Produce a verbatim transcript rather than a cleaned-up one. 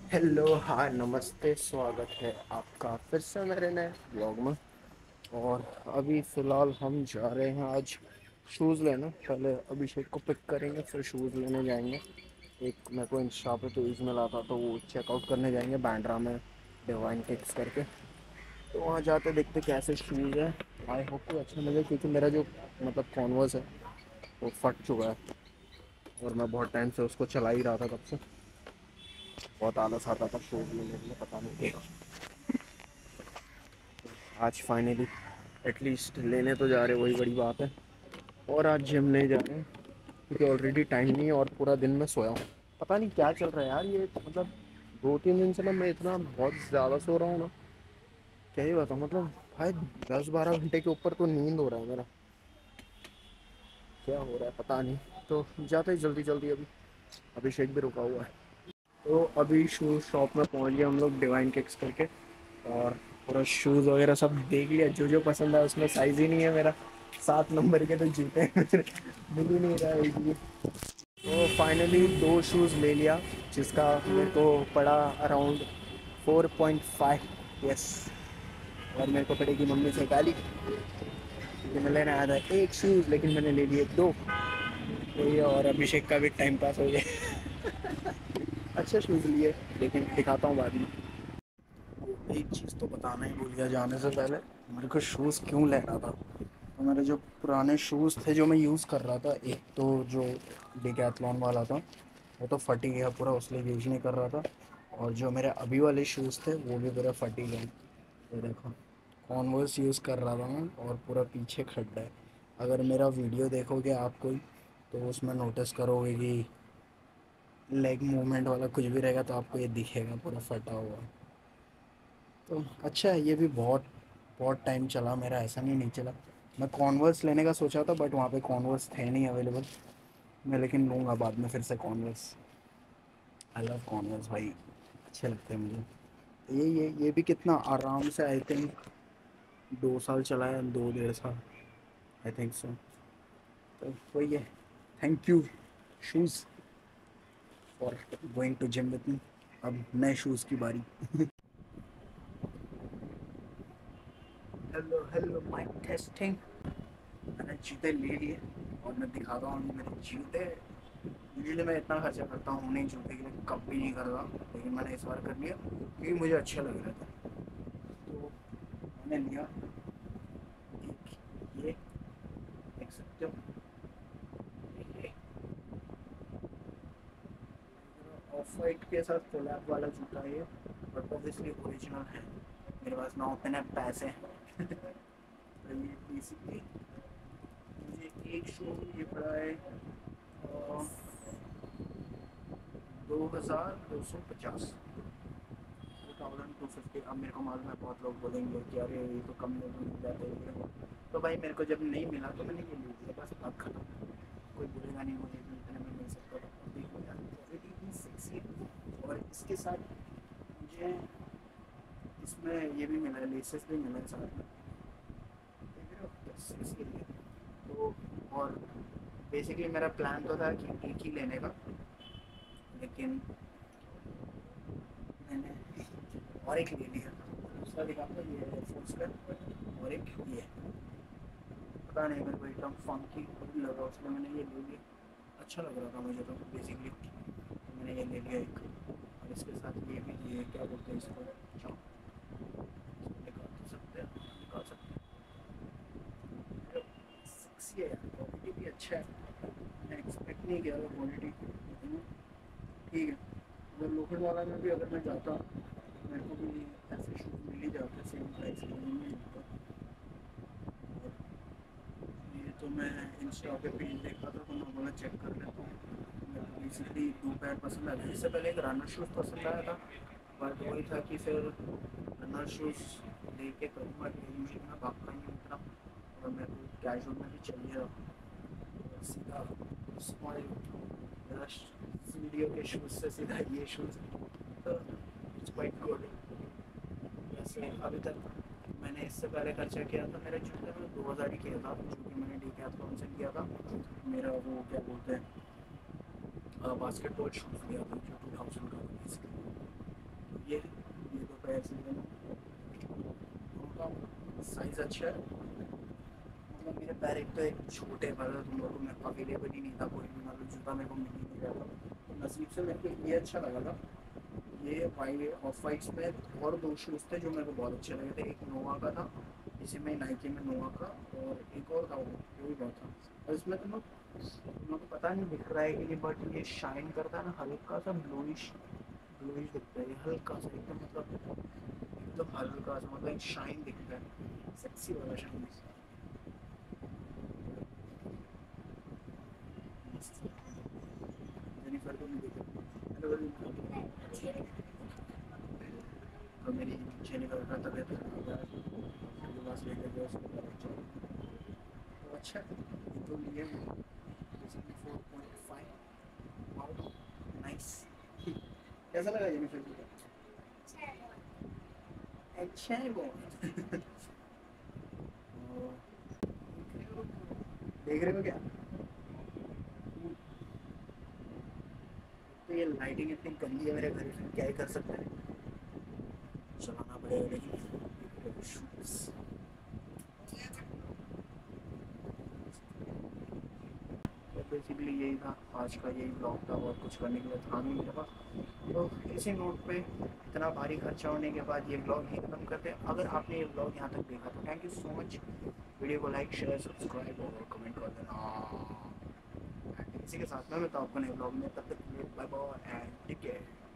Hello, हाय, नमस्ते। स्वागत है आपका फिर से मेरे नए ब्लॉग में। और अभी फ़िलहाल हम जा रहे हैं आज शूज़ लेने। पहले अभिषेक को पिक करेंगे, फिर शूज़ लेने जाएंगे। एक मेरे को इंस्टा पे पेज मिला था, तो वो चेकआउट करने जाएंगे बैंड्रा में, डिवाइन किक्स करके। तो वहाँ जाते देखते कैसे शूज़ है। आई होप कि अच्छे मिले, क्योंकि मेरा जो मतलब कॉन्वर्स है वो फट चुका है और मैं बहुत टाइम से उसको चला ही रहा था। तब से बहुत आलस आता था शूज़ लेने के लिए, पता नहीं क्यों। आज फाइनली एटलीस्ट लेने तो जा रहे, वही बड़ी बात है। और आज जिम नहीं जा रहे हैं, क्योंकि ऑलरेडी टाइम नहीं है और पूरा दिन मैं सोया हूँ। पता नहीं क्या चल रहा है यार, ये मतलब दो तीन दिन से ना मैं इतना बहुत ज़्यादा सो रहा हूँ ना, क्या ही बताऊँ। मतलब भाई दस बारह घंटे के ऊपर तो नींद हो रहा है मेरा। क्या हो रहा है पता नहीं। तो जाते ही जल्दी जल्दी, अभी अभिषेक भी रुका हुआ है। तो अभी शूज़ शॉप में पहुंच गए हम लोग, डिवाइन किक्स करके। और पूरा शूज़ वगैरह सब देख लिया, जो जो पसंद है। उसमें साइज़ ही नहीं है मेरा, सात नंबर के तो जूते हैं मिल ही नहीं रहा है एक भी। तो फाइनली दो शूज़ ले लिया, जिसका मेरे को पड़ा around four point five. Yes. और मेरे को पड़ेगी मम्मी से गाली, क्योंकि मैं लेने आया था एक शूज़, लेकिन मैंने ले लिए दो। तो ये और अभिषेक का भी टाइम पास हो गया अच्छे शूज़ लिए, लेकिन दिखाता हूँ बाद में। एक चीज़ तो बताना ही भूल गया जाने से पहले, मेरे को शूज़ क्यों ले रहा था। तो मेरे जो पुराने शूज़ थे जो मैं यूज़ कर रहा था, एक तो जो डिकैथलॉन वाला था वो तो फट ही गया पूरा, उसलिए यूज़ नहीं कर रहा था। और जो मेरे अभी वाले शूज़ थे वो भी पूरा फट ही गए। ये देखो, कॉन्वर्स यूज़ कर रहा था मैं और पूरा पीछे खड्डा है। अगर मेरा वीडियो देखोगे आप कोई, तो उसमें नोटिस करोगे कि लेग मूवमेंट वाला कुछ भी रहेगा तो आपको ये दिखेगा पूरा फटा हुआ। तो अच्छा है, ये भी बहुत बहुत टाइम चला मेरा, ऐसा नहीं नहीं चला। मैं कॉन्वर्स लेने का सोचा था, बट वहाँ पे कॉन्वर्स थे नहीं अवेलेबल। मैं लेकिन लूँगा बाद में फिर से कॉन्वर्स। आई लव कॉन्वर्स भाई, अच्छे लगते हैं मुझे। ये ये ये भी कितना आराम से, आई थिंक दो साल चला है, दो डेढ़ साल, आई थिंक सो। तो वही है। Thank you shoes for going to gym with me. अब नए शूज़ की बारी। Hello hello, mic testing. मैंने जूते ले लिए और मैं दिखाता हूँ मेरे जूते। यूजुअली मैं इतना खर्चा करता हूँ नहीं जूते के लिए, कभी नहीं करता, लेकिन मैंने इस बार कर लिया क्योंकि मुझे अच्छे लग रहे थे। तो मैंने लिया एक, ये देख सकते हो, ये ऑफ वाइट के साथ कोलैब वाला जूता है ये, बट ऑब्वियसली ओरिजिनल है। मेरे पास ना उतने पैसे तो ये बेसिकली मुझे एक शो ये पड़ा है दो हज़ार दो सौ पचास, टू थाउजेंड टू फिफ्टी। अब मेरे को मालूम है बहुत लोग बोलेंगे कि अरे ये तो कम में मिल जाता है ये वो। तो भाई मेरे को जब नहीं मिला तो मैंने ये ले लिया, बस अब खत्म। कोई बोलेगा नहीं मुझे कि इतने में मिल सकता था। और देखो यार, क्वालिटी इतनी सेक्सी है। और इसके साथ मुझे इसमें ये भी मिला है, लेसेस भी मिला है साथ में, देख रहे हो तो सेक्सी है। तो और बेसिकली मेरा प्लान तो था कि एक ही लेने का, लेकिन मैंने और एक ले लिया। दूसरा दिखाता हूँ, ये एयरफोर्स का, और एक ये पता नहीं मेरे को एकदम फंकी लगा, उसमें मैंने ये ले लिया। अच्छा लग रहा था मुझे तो बेसिकली, तो मैंने ये ले लिया एक। और इसके साथ ये भी लिए, क्या बोलते हैं इसको, अच्छा निकाल तो सकते हैं, निकाल सकते हैं। सेक्सी है यार, क्वालिटी भी अच्छा है। मैंने एक्सपेक्ट नहीं किया था क्वालिटी, ठीक है। अगर लोकल वाला में भी अगर मैं जाता, मेरे को भी ऐसे शूज़ मिल ही जाते सेम प्राइस के, मिल ही जाता। ये तो मैं इंस्टा पे पेज देखा था, तो मैं बोला चेक कर लेता हूँ। मेरे को बेसिकली दो पैर पसंद आया था। इससे पहले एक रनर शूज़ पसंद आया था, बट वही था कि फिर रनर शूज़ लेके करूँगा, यूजली मैं भागता ही नहीं उतना, और मेरे को कैजुअल में भी चाहिए रहा सीधा स्माइल वीडियो के शूज़ से सीधा ये शूज़। तो इट्स क्वाइट गुड। वैसे अभी तक मैंने इससे पहले खर्चा किया था मेरे जूते में दो हज़ार ही किया था, जो कि मैंने डीकैथलॉन से किया था। मेरा वो क्या बोलते हैं, बास्केटबॉल शूज़ लिया था जो टू थाउजेंड का था बेसिकली। ये ये तो पैर से उनका साइज अच्छा है। मतलब मेरे पैर एक तो एक छोटे, मतलब तुम लोगों में अवेलेबल ही नहीं था कोई भी, मतलब जूता मेरे को मिल ही नहीं रहा था। तो नसीब से मेरे को ये अच्छा लगा था। ये वाइट ऑफ वाइट्स में और दो शूज़ थे जो मेरे को बहुत अच्छे लगे थे। एक नोवा का था, इसी में नाइकी में नोवा का, और एक और था वो वो भी बहुत था। और इसमें तुम लोग तुम लोग को पता नहीं दिख रहा है कि नहीं, बट ये शाइन करता है ना, हल्का सा ब्लूइश ब्लूइश दिखता है ये, हल्का सा एकदम, मतलब एकदम हल्का सा, मतलब एक शाइन दिखता है, सेक्सी वाला शाइन दिखता है। मस्त। जेनिफर को नहीं देखा। Hello hello. तो मेरी जेनिफर का तबीयत खराब है, उसके पास लेकर गया उसको बहुत अच्छा। तो अच्छा है, ये तो लिए basically four point five. Wow, nice. कैसा लगा जेनिफर को? अच्छा है बहुत। देख रहे हो क्या? तो ये लाइटिंग इतनी गंदी है मेरे घर में, क्या ही कर सकते हैं, चलाना पड़ेगा। लेकिन शूज़ तो बेसिकली यही था आज का, यही ब्लॉग था, और कुछ करने के लिए था नहीं मेरे पास। तो इसी नोट पे इतना भारी खर्चा होने के बाद ये ब्लॉग यहीं ख़त्म करते हैं। अगर आपने ये ब्लॉग यहाँ तक देखा तो thank you so much. Video को लाइक शेयर सब्सक्राइब और कमेंट कर देना। इसी के साथ में मैं तो आपको नए ब्लॉग में, तब तक bye bye and take care.